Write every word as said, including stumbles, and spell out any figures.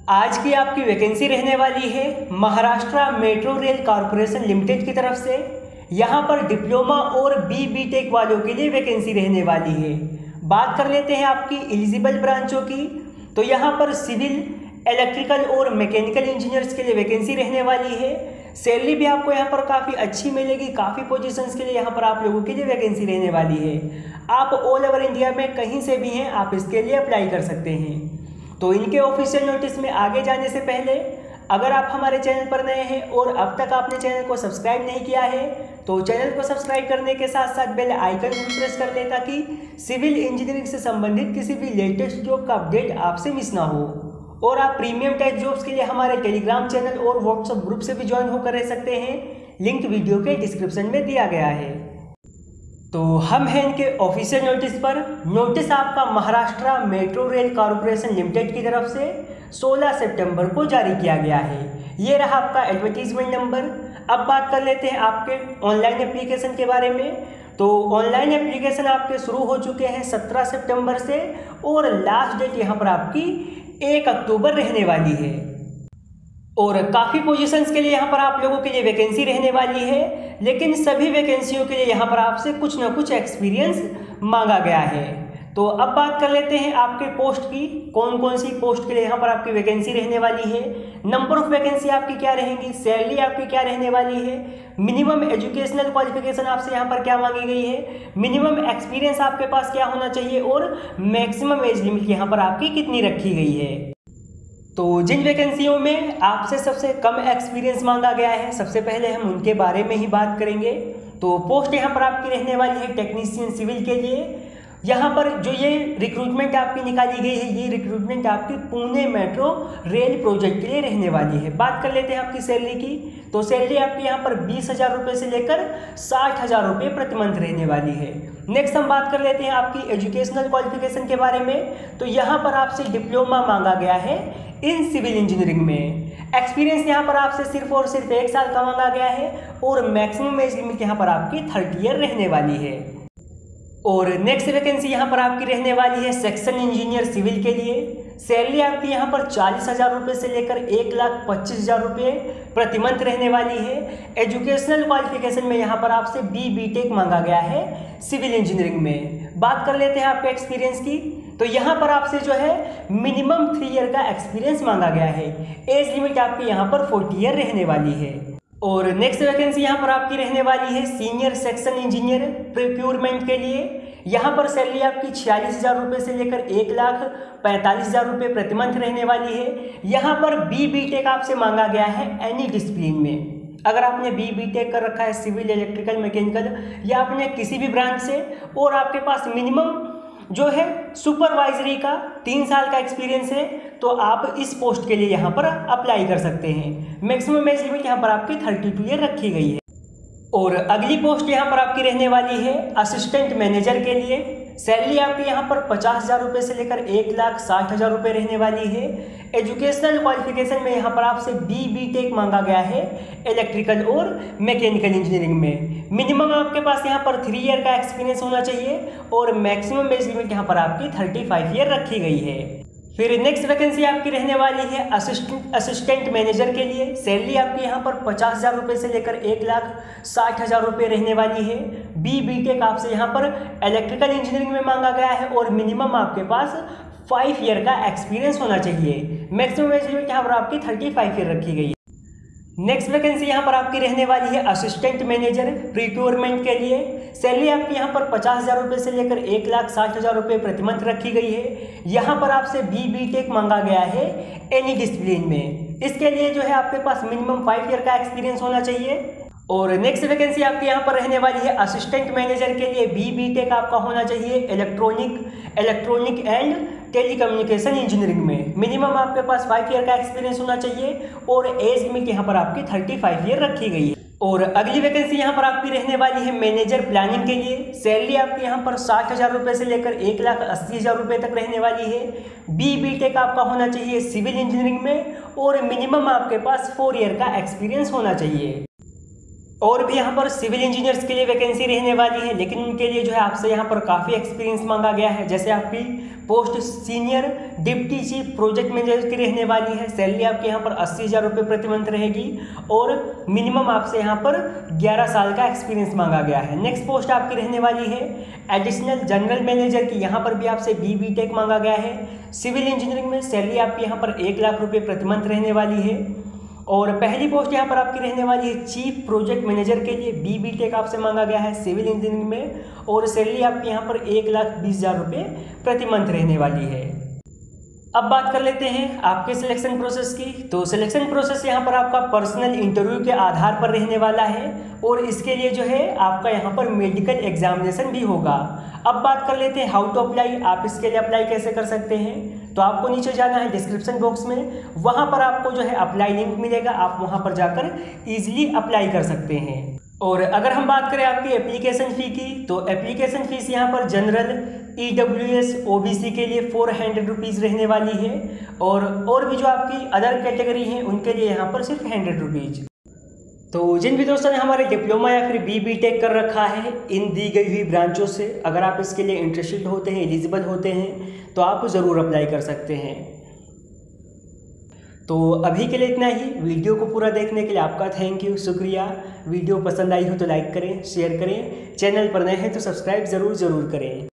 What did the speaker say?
आज की आपकी वैकेंसी रहने वाली है Maharashtra Metro Rail Corporation Limited की तरफ से। यहाँ पर डिप्लोमा और बी बी टेक वालों के लिए वैकेंसी रहने वाली है। बात कर लेते हैं आपकी एलिजिबल ब्रांचों की, तो यहाँ पर सिविल, इलेक्ट्रिकल और मैकेनिकल इंजीनियर्स के लिए वैकेंसी रहने वाली है। सैलरी भी आपको यहाँ पर काफ़ी अच्छी मिलेगी। काफ़ी पोजीशंस के लिए यहाँ पर आप लोगों के लिए वैकेंसी रहने वाली है। आप ऑल ओवर इंडिया में कहीं से भी हैं, आप इसके लिए अप्लाई कर सकते हैं। तो इनके ऑफिशियल नोटिस में आगे जाने से पहले अगर आप हमारे चैनल पर नए हैं और अब तक आपने चैनल को सब्सक्राइब नहीं किया है तो चैनल को सब्सक्राइब करने के साथ साथ बेल आइकन भी प्रेस कर लें ताकि सिविल इंजीनियरिंग से संबंधित किसी भी लेटेस्ट जॉब का अपडेट आपसे मिस ना हो। और आप प्रीमियम टाइप जॉब्स के लिए हमारे टेलीग्राम चैनल और व्हाट्सएप ग्रुप से भी ज्वाइन होकर रह सकते हैं। लिंक वीडियो के डिस्क्रिप्शन में दिया गया है। तो हम हैं इनके ऑफिशियल नोटिस पर। नोटिस आपका Maharashtra Metro Rail Corporation Limited की तरफ से सोलह सितंबर को जारी किया गया है। ये रहा आपका एडवर्टीजमेंट नंबर। अब बात कर लेते हैं आपके ऑनलाइन एप्लीकेशन के बारे में। तो ऑनलाइन एप्लीकेशन आपके शुरू हो चुके हैं सत्रह सितंबर से और लास्ट डेट यहाँ पर आपकी एक अक्टूबर रहने वाली है। और काफ़ी पोजीशंस के लिए यहाँ पर आप लोगों के लिए वैकेंसी रहने वाली है, लेकिन सभी वैकेंसियों के लिए यहाँ पर आपसे कुछ ना कुछ एक्सपीरियंस मांगा गया है। तो अब बात कर लेते हैं आपके पोस्ट की, कौन कौन सी पोस्ट के लिए यहाँ पर आपकी वैकेंसी रहने वाली है, नंबर ऑफ वैकेंसी आपकी क्या रहेंगी, सैलरी आपकी क्या रहने वाली है, मिनिमम एजुकेशनल क्वालिफिकेशन आपसे यहाँ पर क्या मांगी गई है, मिनिमम एक्सपीरियंस आपके पास क्या होना चाहिए और मैक्सिमम एज लिमिट यहाँ पर आपकी कितनी रखी गई है। तो जिन वैकेंसियों में आपसे सबसे कम एक्सपीरियंस मांगा गया है, सबसे पहले हम उनके बारे में ही बात करेंगे। तो पोस्ट यहाँ पर आपकी रहने वाली है टेक्नीशियन सिविल के लिए। यहाँ पर जो ये रिक्रूटमेंट आपकी निकाली गई है, ये रिक्रूटमेंट आपकी पुणे मेट्रो रेल प्रोजेक्ट के लिए रहने वाली है। बात कर लेते हैं आपकी सैलरी की, तो सैलरी आपकी यहाँ पर बीस हज़ार रुपये से लेकर साठ हज़ार रुपये प्रति मंथ रहने वाली है। नेक्स्ट हम बात कर लेते हैं आपकी एजुकेशनल क्वालिफिकेशन के बारे में। तो यहाँ पर आपसे डिप्लोमा मांगा गया है इन सिविल इंजीनियरिंग में। एक्सपीरियंस यहाँ पर आपसे सिर्फ और सिर्फ एक साल का मांगा गया है और मैक्सिमम एज लिमिट यहाँ पर आपकी थर्टी ईयर रहने वाली है। और नेक्स्ट वैकेंसी यहाँ पर आपकी रहने वाली है सेक्शन इंजीनियर सिविल के लिए। सैलरी आपकी यहाँ पर चालीस हज़ार रुपये से लेकर एक लाख पच्चीस हज़ार रुपये प्रति मंथ रहने वाली है। एजुकेशनल क्वालिफिकेशन में यहाँ पर आपसे बी बी टेक मांगा गया है सिविल इंजीनियरिंग में। बात कर लेते हैं आपके एक्सपीरियंस की, तो यहाँ पर आपसे जो है मिनिमम थ्री ईयर का एक्सपीरियंस मांगा गया है। एज लिमिट आपकी यहाँ पर फोर्टी ईयर रहने वाली है। और नेक्स्ट वैकेंसी यहाँ पर आपकी रहने वाली है सीनियर सेक्शन इंजीनियर प्रोक्योरमेंट के लिए। यहाँ पर सैलरी आपकी छियालीस हज़ार रुपये से लेकर एक लाख पैंतालीस हज़ार रुपये प्रति मंथ रहने वाली है। यहाँ पर बी बी टेक आपसे मांगा गया है एनी डिसिप्लिन में। अगर आपने बी बी टेक कर रखा है सिविल, इलेक्ट्रिकल, मैकेनिकल या आपने किसी भी ब्रांच से और आपके पास मिनिमम जो है सुपरवाइजरी का तीन साल का एक्सपीरियंस है तो आप इस पोस्ट के लिए यहाँ पर अप्लाई कर सकते हैं। मैक्सिमम एज लिमिट यहाँ पर आपकी थर्टी टू ईयर रखी गई है। और अगली पोस्ट यहाँ पर आपकी रहने वाली है असिस्टेंट मैनेजर के लिए। सैलरी आपकी यहाँ पर पचास हज़ार रुपये से लेकर एक लाख साठ हज़ार रुपये रहने वाली है। एजुकेशनल क्वालिफिकेशन में यहाँ पर आपसे बी बी टेक मांगा गया है इलेक्ट्रिकल और मैकेनिकल इंजीनियरिंग में। मिनिमम आपके पास यहाँ पर थ्री ईयर का एक्सपीरियंस होना चाहिए और मैक्सिमम एज लिमिट यहाँ पर आपकी थर्टी फाइव ईयर रखी गई है। फिर नेक्स्ट वैकेंसी आपकी रहने वाली है असिस्टेंट असिस्टेंट मैनेजर के लिए। सैलरी आपकी यहाँ पर पचास हज़ार रुपये से लेकर एक लाख साठ हज़ार रुपये रहने वाली है। बी बी टेक आपसे यहाँ पर इलेक्ट्रिकल इंजीनियरिंग में मांगा गया है और मिनिमम आपके पास फाइव ईयर का एक्सपीरियंस होना चाहिए। मैक्सिमम एज लिमिट यहाँ पर आपकी थर्टी फाइव ईयर रखी गई है। नेक्स्ट वैकेंसी यहाँ पर आपकी रहने वाली है असिस्टेंट मैनेजर प्रोक्योरमेंट के लिए। सैलरी आपकी यहाँ पर पचास हज़ार रुपये से लेकर एक लाख साठ हज़ार रुपये प्रति मंथ रखी गई है। यहाँ पर आपसे बी बी टेक मांगा गया है एनी डिसिप्लिन में। इसके लिए जो है आपके पास मिनिमम फाइव ईयर का एक्सपीरियंस होना चाहिए। और नेक्स्ट वैकेंसी आपकी यहाँ पर रहने वाली है असिस्टेंट मैनेजर के लिए। बी बी टेक आपका होना चाहिए electronic electronic and telecommunication engineering में। मिनिमम आपके पास फाइव ईयर का एक्सपीरियंस होना चाहिए और एज लिमिट यहाँ पर आपकी थर्टी फाइव ईयर रखी गई है। और अगली वैकेंसी यहाँ पर आपकी रहने वाली है मैनेजर प्लानिंग के लिए। सैलरी आपकी यहाँ पर साठ हज़ार रुपये से लेकर एक लाख अस्सी हज़ार रुपये तक रहने वाली है। बी बी टेक आपका होना चाहिए सिविल इंजीनियरिंग में और मिनिमम आपके पास फोर ईयर का एक्सपीरियंस होना चाहिए। और भी यहाँ पर सिविल इंजीनियर्स के लिए वैकेंसी रहने वाली है, लेकिन उनके लिए जो है आपसे यहाँ पर काफ़ी एक्सपीरियंस मांगा गया है। जैसे आपकी post senior deputy chief project manager की रहने वाली है। सैलरी आपके यहाँ पर अस्सी हज़ार रुपये प्रति मंथ रहेगी और मिनिमम आपसे यहाँ पर ग्यारह साल का एक्सपीरियंस मांगा गया है। नेक्स्ट पोस्ट आपकी रहने वाली है एडिशनल जनरल मैनेजर की। यहाँ पर भी आपसे बी बी टेक मांगा गया है। सिविल इंजीनियरिंग में सैलरी आपकी यहाँ पर एक लाख रुपये प्रति मंथ रहने वाली है। और पहली पोस्ट यहाँ पर आपकी रहने वाली है चीफ प्रोजेक्ट मैनेजर के लिए। बी बी टेक आपसे मांगा गया है सिविल इंजीनियरिंग में और सैलरी आपकी यहाँ पर एक लाख बीस हज़ार रुपये प्रति मंथ रहने वाली है। अब बात कर लेते हैं आपके सिलेक्शन प्रोसेस की। तो सिलेक्शन प्रोसेस यहाँ पर आपका पर्सनल इंटरव्यू के आधार पर रहने वाला है और इसके लिए जो है आपका यहाँ पर मेडिकल एग्जामिनेशन भी होगा। अब बात कर लेते हैं हाउ टू अप्लाई। आप इसके लिए अप्लाई कैसे कर सकते हैं। तो आपको नीचे जाना है डिस्क्रिप्शन बॉक्स में, वहाँ पर आपको जो है अप्लाई लिंक मिलेगा। आप वहाँ पर जाकर ईजिली अप्लाई कर सकते हैं। और अगर हम बात करें आपकी एप्लीकेशन फ़ी की, तो एप्लीकेशन फ़ीस यहाँ पर general, E W S, O B C के लिए फोर हंड्रेड रुपीज़ रहने वाली है और और भी जो आपकी अदर कैटेगरी हैं उनके लिए यहाँ पर सिर्फ हंड्रेड रुपीज़। तो जिन भी दोस्तों ने हमारे डिप्लोमा या फिर बी बी टेक कर रखा है इन दी गई हुई ब्रांचों से, अगर आप इसके लिए इंटरेस्टेड होते हैं, एलिजिबल होते हैं, तो आप ज़रूर अप्लाई कर सकते हैं। तो अभी के लिए इतना ही। वीडियो को पूरा देखने के लिए आपका थैंक यू, शुक्रिया। वीडियो पसंद आई हो तो लाइक करें, शेयर करें। चैनल पर नए हैं तो सब्सक्राइब ज़रूर ज़रूर करें।